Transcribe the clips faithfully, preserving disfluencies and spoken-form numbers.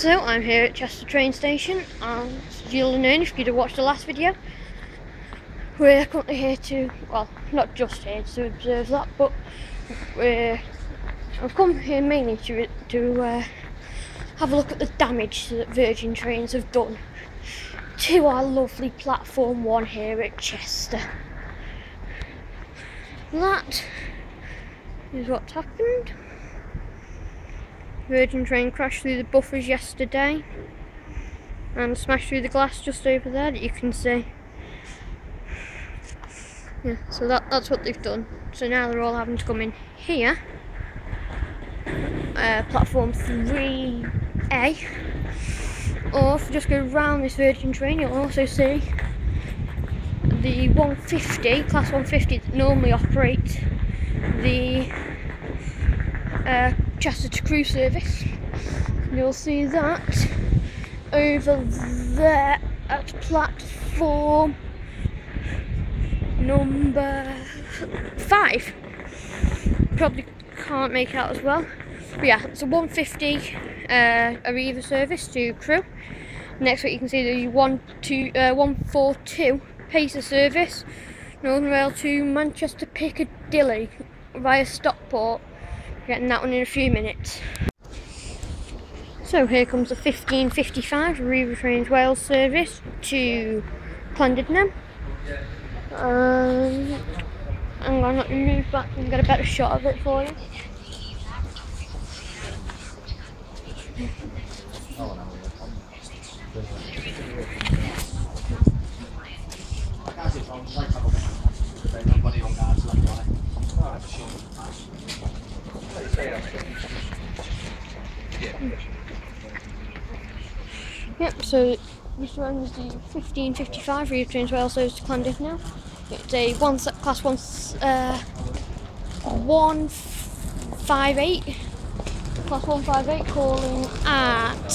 So I'm here at Chester train station, and you'll have known if you'd have watched the last video. We're currently here to, well, not just here to observe that, but we're, I've come here mainly to, to uh, have a look at the damage that Virgin Trains have done to our lovely Platform one here at Chester. That is what's happened. Virgin Train crashed through the buffers yesterday and smashed through the glass just over there that you can see. Yeah, so that, that's what they've done. So now they're all having to come in here, uh, platform three A, or if you just go round this Virgin Train, you'll also see the one fifty, class one fifty that normally operate the uh, Chester to Crewe service. You'll see that over there at platform number five. Probably can't make it out as well. But yeah, it's a one fifty uh, Arriva service to Crewe. Next week you can see the one two uh, one forty-two Pacer service, Northern Rail to Manchester Piccadilly via Stockport. Getting that one in a few minutes. So here comes the fifteen fifty-five Arriva Trains Wales service to Llandudno. Um, I'm going to let you move back and get a better shot of it for you. Yep, so this runs the fifteen fifty-five Arriva Trains Wales service to Llandudno. It's a one class one uh, one five eight, class one five eight, calling at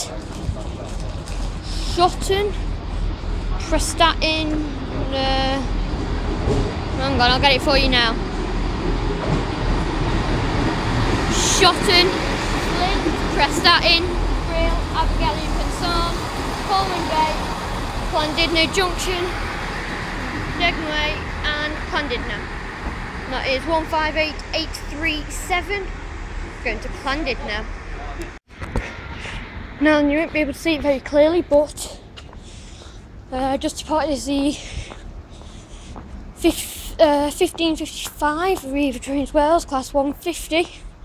Shotton, Prestatyn. Uh, hang on, I'll get it for you now. Shotton, Flint, Prestatyn, Brill, Abergele and Pensarn, Colwyn Bay, Llandudno Junction, Degnway and Llandudno. That is one five eight eight three seven, going to Llandudno. Now you won't be able to see it very clearly, but uh, just apart is the fifteen fifty-five Arriva Trains Wales class one fifty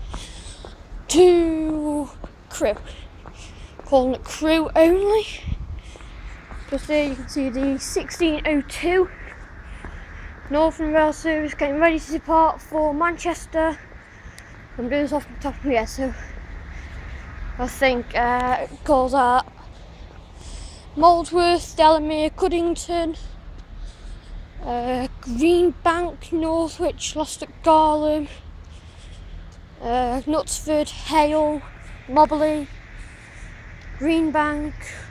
to Crewe. Calling it Crewe only. Just there you can see the sixteen oh two Northern Rail service getting ready to depart for Manchester. I'm doing this off the top of my head, so I think uh, it calls out Molesworth, Delamere, Cuddington, uh, Greenbank, Northwich, Lostock, Garland, uh, Knutsford, Hale, Mobley, Greenbank,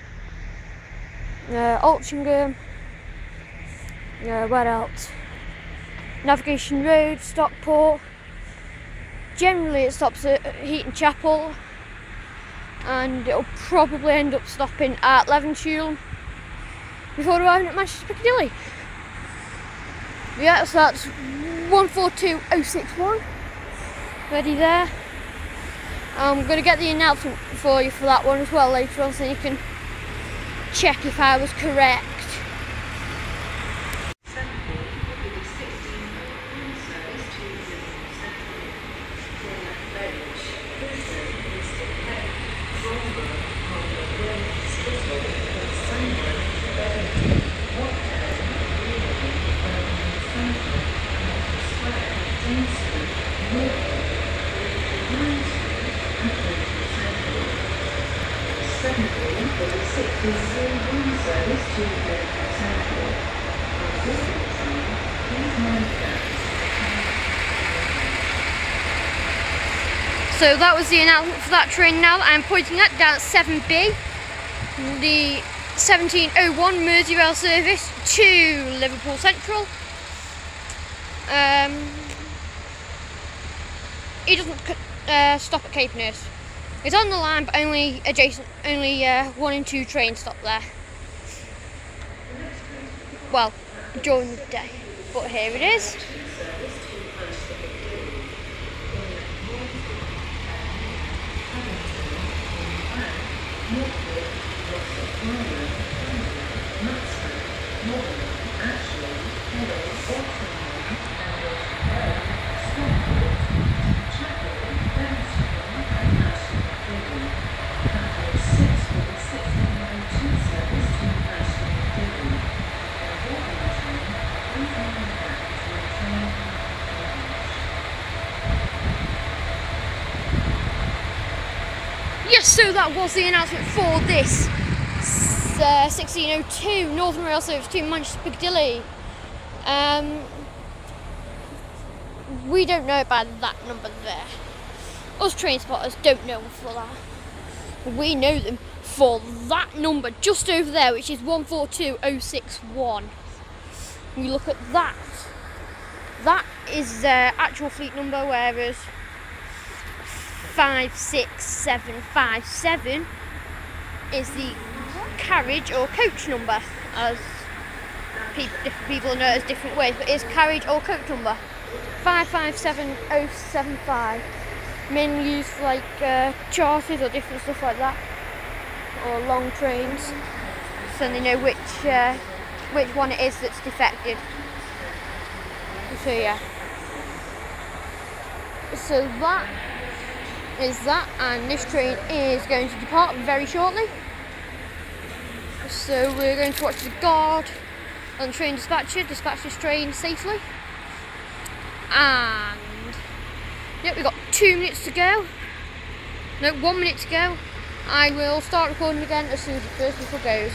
uh, Altrincham, uh, where else? Navigation Road, Stockport. Generally it stops at Heaton Chapel, and it'll probably end up stopping at Levenshulme before arriving at Manchester Piccadilly. Yeah, so that's one four two oh six one ready there. I'm going to get the announcement for you for that one as well later on, so you can check if I was correct. So that was the announcement for that train. Now that I'm pointing at, down at seven B, the seventeen oh one Merseyrail service to Liverpool Central. Um, it doesn't uh, stop at Cape Nurse. It's on the line, but only adjacent, only uh, one and two trains stop there. Well, during the day, but here it is. Yes, so that was the announcement for this uh, sixteen oh two Northern Rail service to Manchester Piccadilly. Um, we don't know about that number there. Us train spotters don't know for that. We know them for that number just over there, which is one four two oh six one. You look at that. That is the actual fleet number, whereas five six seven five seven is the carriage or coach number, as pe different people know it as different ways, but it's carriage or coach number. five five seven oh seven five, mainly used for like uh, charters or different stuff like that, or long trains, so they know which uh, which one it is that's defected. So yeah, so that is that, and this train is going to depart very shortly. So we're going to watch the guard and the train dispatcher dispatch this train safely. And yeah, we've got two minutes to go. No, one minute to go. I will start recording again as soon as the first whistle goes.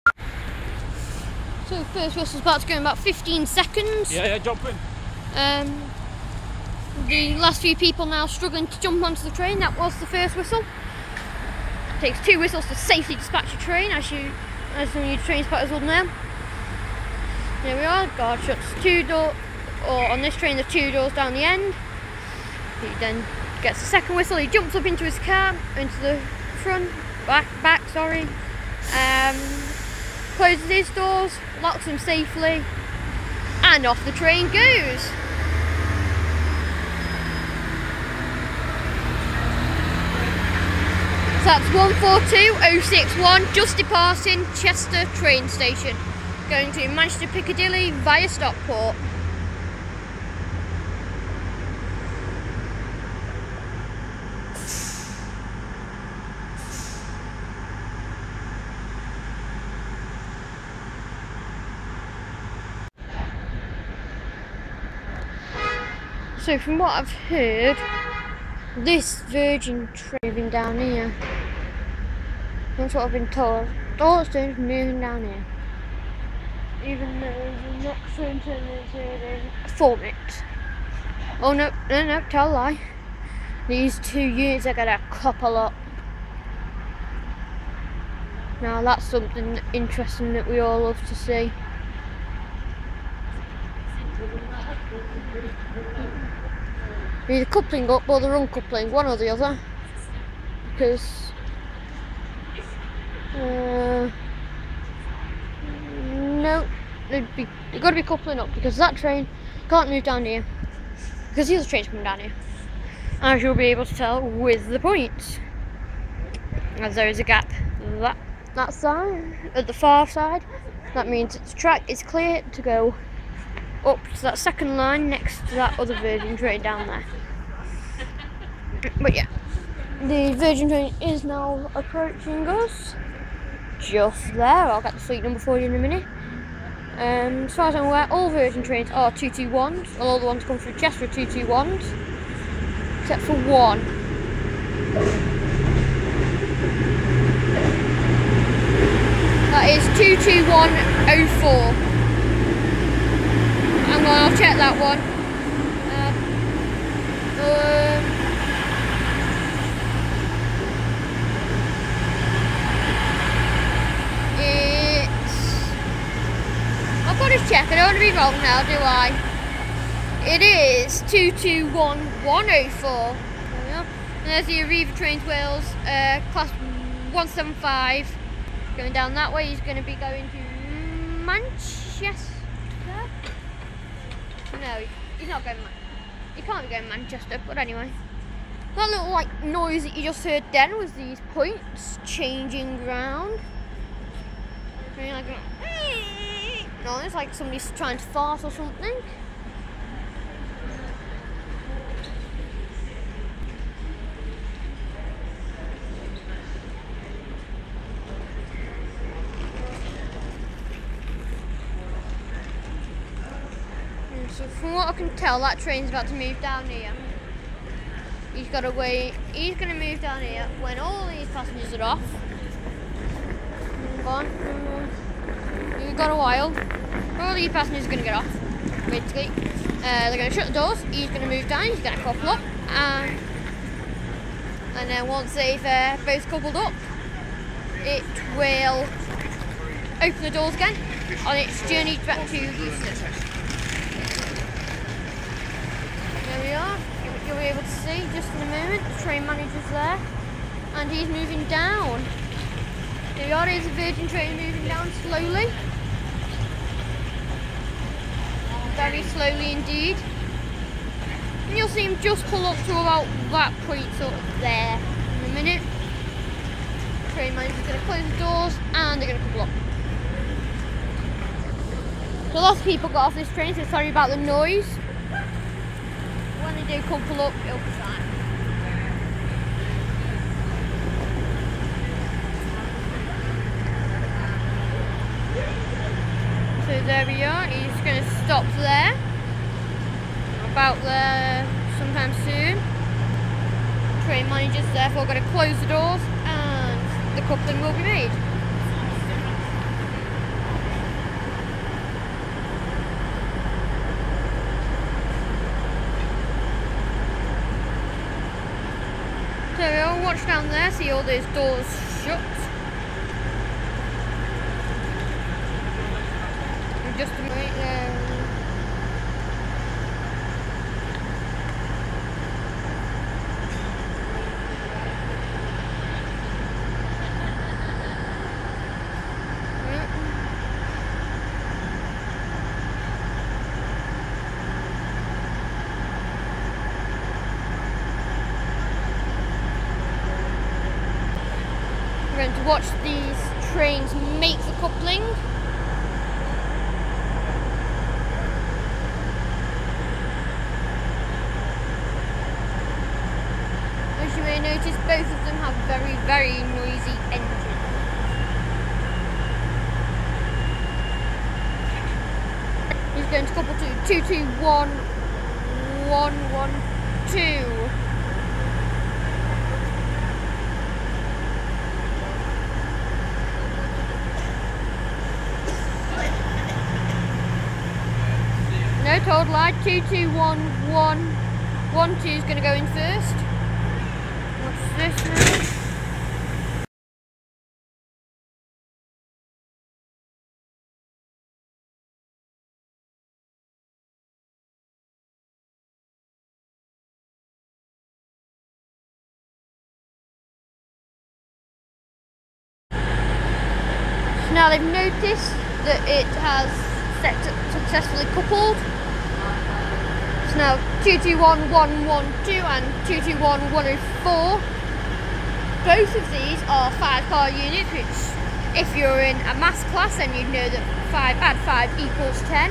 So the first whistle's about to go in about fifteen seconds. Yeah, yeah, jump in. Um, the last few people now struggling to jump onto the train. That was the first whistle. It takes two whistles to safely dispatch a train, as you, as some of you train spotters will know. There we are. Guard shuts two doors, or on this train, the two doors down the end. He then gets the second whistle. He jumps up into his car, into the front, back, back. Sorry. Um, closes his doors, locks them safely, and off the train goes. So that's one four two oh six one, just departing Chester train station, going to Manchester Piccadilly via Stockport. So from what I've heard, this Virgin train down here. That's what I've been told. All it's doing is moving down here. Even though the next train turn is here in four minutes. Oh no, no, no, tell a lie. These two units are gonna couple up. Now that's something interesting that we all love to see. Either coupling up or they're uncoupling, one or the other. Because uh, no, they'd be they've got to be coupling up, because that train can't move down here because the other train's coming down here, as you'll be able to tell with the points, as there is a gap that that side at the far side. That means its track is clear to go up to that second line next to that other Virgin train down there. But yeah, the Virgin train is now approaching us. Just there. I'll get the fleet number for you in a minute. Um, as far as I'm aware, all Virgin trains are two two ones. All the ones come through Chester are two two ones, except for one. That is two two one oh four. Hang on, I'll check that one. Uh, um, I've got to check, I don't want to be wrong now, do I? It is two two one one oh four. And there's the Arriva Trains Wales, uh, class one seventy-five. Going down that way, he's going to be going to Manchester. No, he's not going. He can't be going Manchester, but anyway. That little like noise that you just heard then was these points changing ground. Like, no, it's like somebody's trying to fart or something. So from what I can tell, that train's about to move down here. He's got to wait. He's going to move down here when all these passengers are off. Come on. We've got a while. All these passengers are going to get off. Basically, uh, they're going to shut the doors. He's going to move down. He's going to couple up, and and then once they've uh, both coupled up, it will open the doors again on its journey back to Euston. There we are. You'll be able to see just in a moment. The train manager's there, and he's moving down. There we are. There's a Virgin train moving down slowly, very slowly indeed. And you'll see him just pull up to about that point, sort of there, in a minute. The train manager's going to close the doors, and they're going to couple up. So lots of people got off this train, so sorry about the noise. When they do couple up, it'll be fine. So there we are, he's going to stop there. About there sometime soon. Train manager's therefore going to close the doors and the coupling will be made. So we'll watch down there, see all those doors shut. And just a minute there. We're going to watch these trains make the coupling. As you may notice, both of them have very, very noisy engines. He's going to couple to two two one one one two. No, told lie. two two one one one two is going to go in first. What's this now? So now they've noticed that it has successfully coupled. So now two two one one one two and two two one one oh four. Both of these are five car units, which if you're in a maths class then you'd know that five add five equals ten.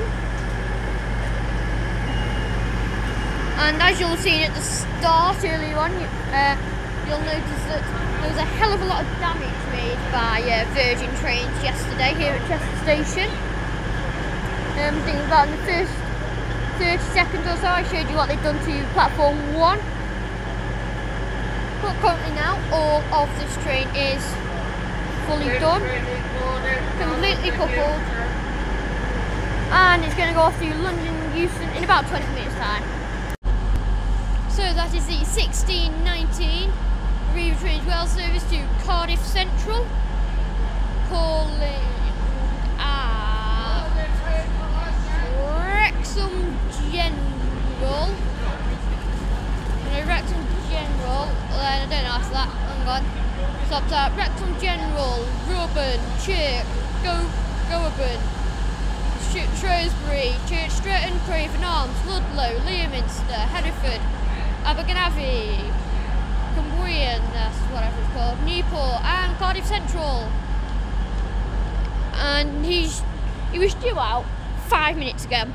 And as you'll have seen at the start earlier on, uh, you'll notice that there was a hell of a lot of damage made by uh, Virgin Trains yesterday here at Chester Station. Um, I think about in the first thirty seconds or so I showed you what they've done to platform one. But currently now all of this train is fully done, completely coupled, and it's going to go off to London Euston in about twenty minutes time. So that is the sixteen nineteen Arriva Trains Wales service to Cardiff Central, calling at Wrexham General. No, Wrexham General. Uh, after that. Hang on. Stopped at Wrexham General, Reuben, Chirk, Go Gowerburn, Sh Shrewsbury, Church Stretton, Craven Arms, Ludlow, Leominster, Hereford, Abergavenny, Cumbrian, that's whatever it's called, Newport, and Cardiff Central. And he's he was due out five minutes ago.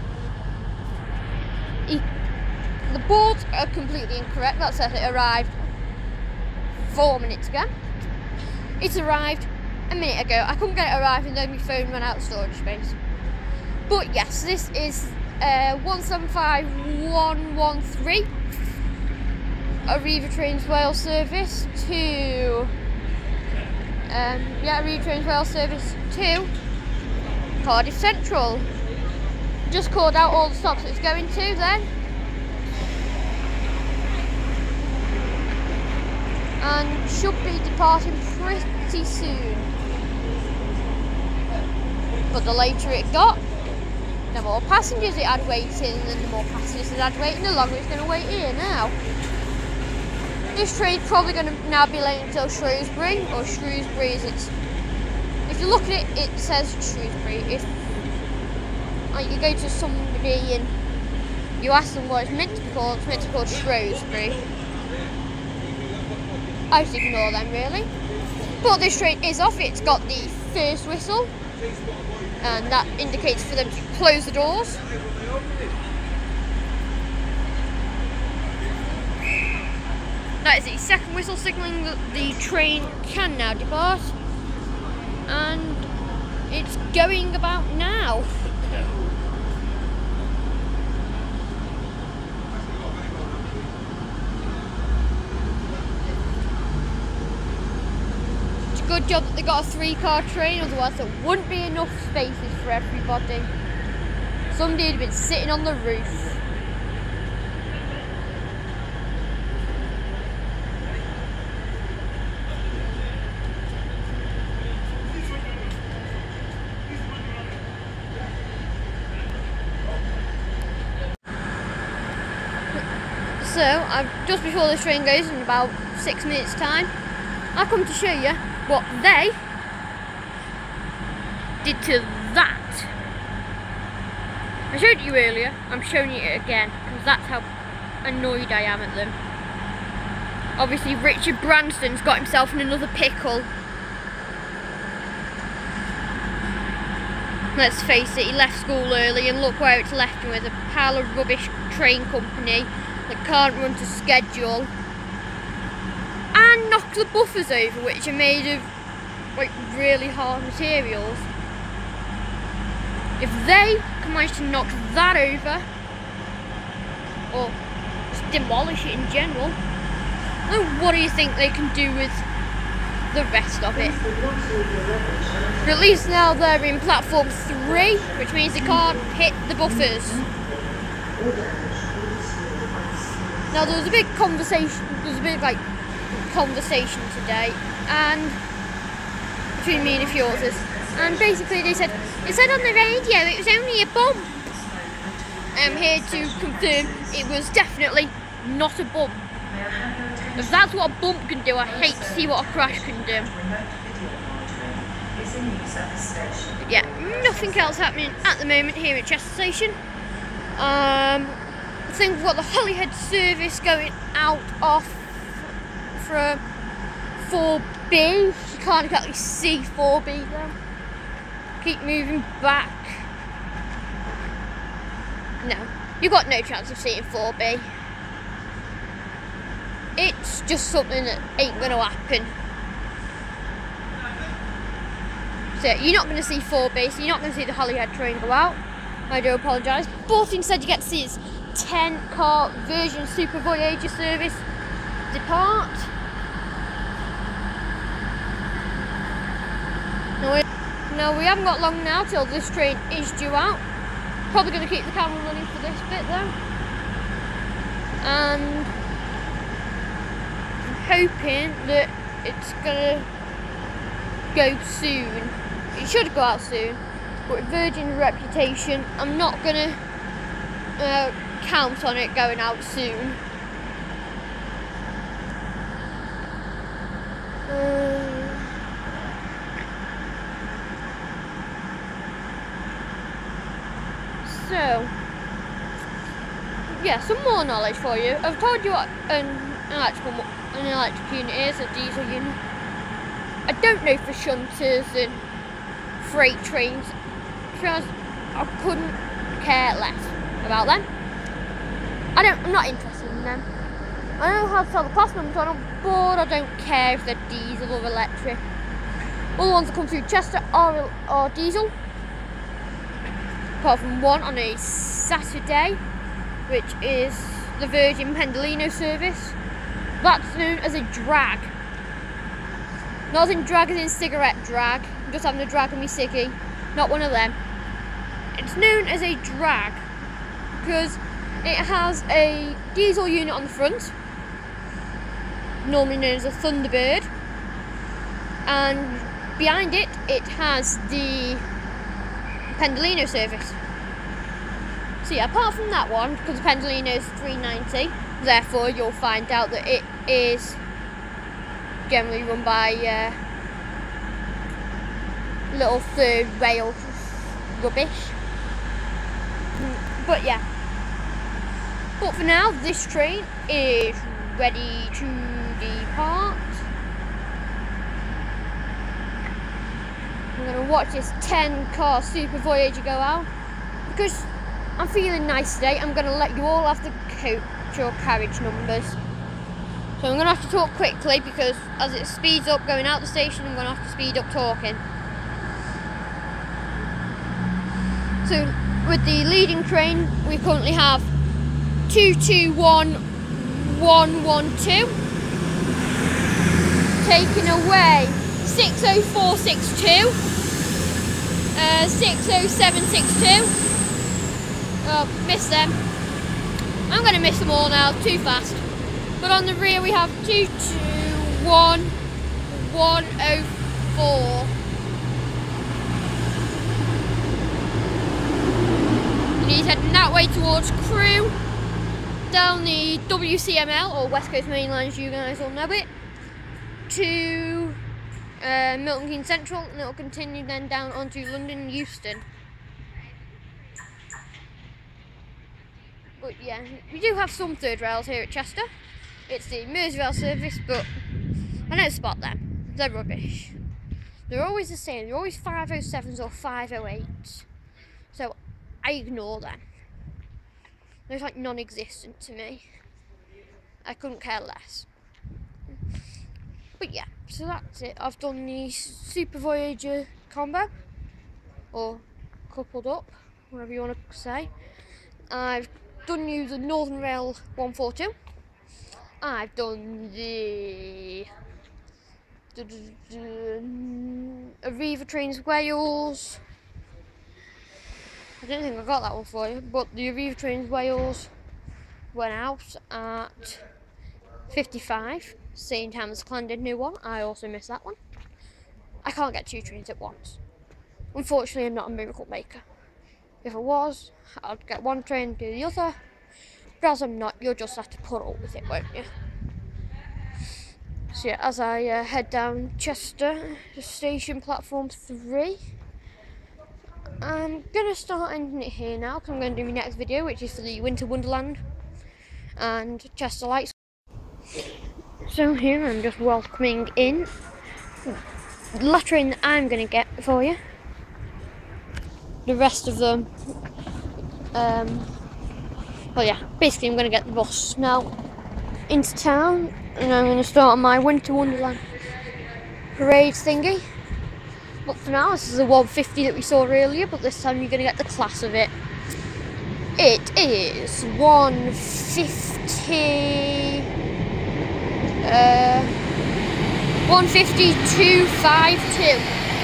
He, the boards are completely incorrect. That says it arrived four minutes ago. It's arrived a minute ago. I couldn't get it arriving though my phone ran out of storage space. But yes, this is uh, one seven five one one three, Arriva Trains Rail service to um, yeah, Arriva Trains Rail service to Cardiff Central. Just called out all the stops it's going to then. And should be departing pretty soon. But the later it got, the more passengers it had waiting, and the more passengers it had waiting, the longer it's going to wait here now. This train's probably going to now be late until Shrewsbury, or Shrewsbury as it's... If you look at it, it says Shrewsbury. If like, you go to somebody and you ask them what it's meant to be called, it's meant to be called Shrewsbury. I just ignore them really. But this train is off, it's got the first whistle, and that indicates for them to close the doors. That is the second whistle signalling that the train can now depart, and it's going about now. It's a good job that they got a three-car train, otherwise there wouldn't be enough spaces for everybody. Somebody had been sitting on the roof. So, I've, just before this train goes in about six minutes time, I'll come to show you what they did to that. I showed you earlier, I'm showing you it again, because that's how annoyed I am at them. Obviously Richard Branston's got himself in another pickle. Let's face it, he left school early and look where it's left him with, a pile of rubbish train company that can't run to schedule, and knock the buffers over, which are made of like really hard materials. If they can manage to knock that over, or just demolish it in general, then what do you think they can do with the rest of it? But at least now they're in platform three, which means they can't hit the buffers. Now there was a big conversation, there was a big like conversation today, and between me and a few others, and basically they said, it said on the radio it was only a bump. I'm here to confirm it was definitely not a bump. If that's what a bump can do, I hate to see what a crash can do. But yeah, nothing else happening at the moment here at Chester Station. Um, I think we've got the Holyhead service going out off from four B. You can't exactly see four B though. Keep moving back. No, you've got no chance of seeing four B. It's just something that ain't going to happen. So you're not going to see four B, so you're not going to see the Holyhead train go out. I do apologise. But instead you get to see its ten car Virgin Super Voyager service depart. Now we, now we haven't got long now till this train is due out. Probably going to keep the camera running for this bit though. And I'm hoping that it's going to go soon. It should go out soon. But with Virgin's reputation, I'm not going to uh, count on it going out soon. Uh, so, yeah, some more knowledge for you. I've told you what an electrical an electric unit is, a diesel unit. I don't know for shunters and freight trains, because I couldn't care less about them. I don't, I'm not interested in them. I know how to tell the class numbers on them, but I don't care if they're diesel or electric. All the ones that come through Chester are, are diesel, apart from one on a Saturday, which is the Virgin Pendolino service. That's known as a drag. Not as in drag as in cigarette drag, I'm just having a drag on me ciggy, not one of them. It's known as a drag because it has a diesel unit on the front, normally known as a Thunderbird, and behind it, it has the Pendolino service. So yeah, apart from that one, because the Pendolino is three ninety, therefore you'll find out that it is generally run by uh, little third rail rubbish. But yeah. But for now, this train is ready to depart. I'm going to watch this ten car Super Voyager go out. Because I'm feeling nice today, I'm going to let you all have the coach or carriage numbers. So I'm going to have to talk quickly because as it speeds up going out the station, I'm going to have to speed up talking. So with the leading train, we currently have two two one one one two, taking away six oh four six two, uh, six oh seven six two. Oh, missed them. I'm going to miss them all now, too fast. But on the rear we have two two one one oh four. And he's heading that way towards Crewe, down the W C M L, or West Coast Main Line as you guys all know it, to uh, Milton Keynes Central, and it'll continue then down onto London Euston. But yeah, we do have some third rails here at Chester. It's the Merseyrail service, but I don't spot them. They're rubbish. They're always the same. They're always five oh sevens or five oh eights. So I ignore them. They're like non-existent to me. I couldn't care less. But yeah, so that's it. I've done the Super Voyager combo, or coupled up, whatever you want to say. I've done you the Northern Rail one forty-two. I've done the, the, the, the Arriva Trains Wales. I don't think I got that one for you, but the Arriva Trains Wales went out at fifty-five, same time as the Clandid new one. I also missed that one. I can't get two trains at once. Unfortunately, I'm not a miracle maker. If I was, I'd get one train and do the other. But as I'm not, you'll just have to put up with it, won't you? So yeah, as I uh, head down Chester station platform three, I'm going to start ending it here now, because I'm going to do my next video, which is for the Winter Wonderland and Chester Lights. So here I'm just welcoming in the last train that I'm going to get for you. The rest of them, um, well yeah, basically I'm going to get the bus now into town, and I'm going to start on my Winter Wonderland parade thingy. But for now, this is the one fifty that we saw earlier, but this time you're going to get the class of it. It is one fifty, uh, one fifty-two fifty-two.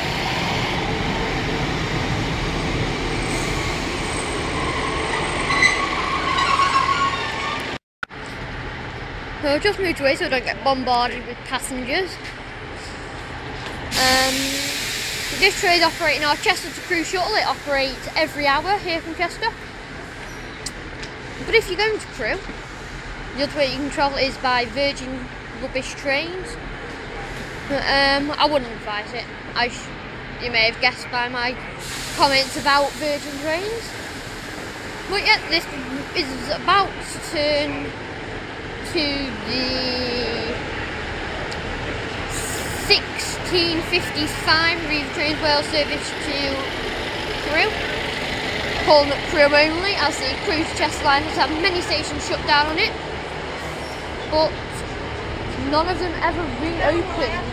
So I've just moved away so I don't get bombarded with passengers. Um, this train is operating our Chester to Crewe shuttle. It operates every hour here from Chester. But if you're going to Crewe, the other way you can travel is by Virgin Rubbish trains. Um, I wouldn't advise it. I sh you may have guessed by my comments about Virgin Trains. But yeah, this is about to turn to the sixteen fifty-five River Trains Wales service to Crewe. Calling it Crewe only, as the cruise chest line has had many stations shut down on it. But none of them ever reopened.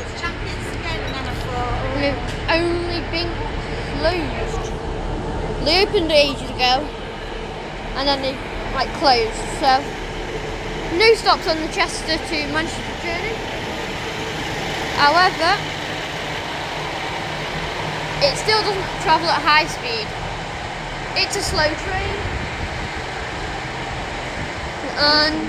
They've only been closed. They opened ages ago, and then they like closed. So no stops on the Chester to Manchester journey. However, it still doesn't travel at high speed. It's a slow train, and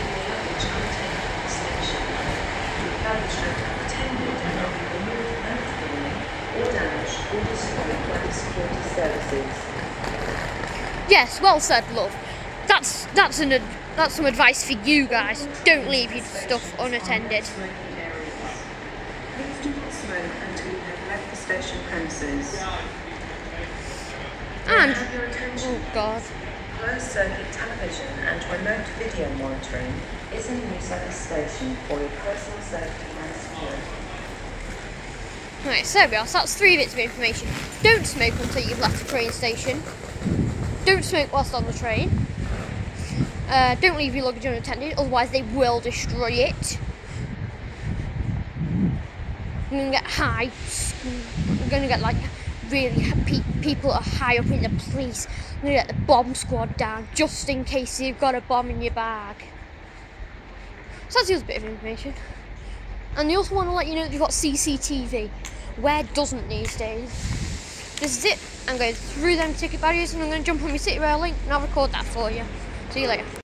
yes, well said, love. That's that's an that's some advice for you guys. Don't leave your stuff unattended. Please do not smoke until you have left the station premises. And Have your attention, oh god, closed circuit television and remote video monitoring is in use at this station for your personal safety and security. right, so there we are. So that's three bits of information. Don't smoke until you've left the train station. Don't smoke whilst on the train. Uh, don't leave your luggage unattended, otherwise they will destroy it. You're gonna get high. You're gonna get like really pe people are high up in the police. You're gonna get the bomb squad down just in case you've got a bomb in your bag. So that's the other bit of information. And they also want to let you know that you've got C C T V. Where doesn't these days? This is it. I'm going through them ticket barriers and I'm going to jump on my City Rail link and I'll record that for you. See you later.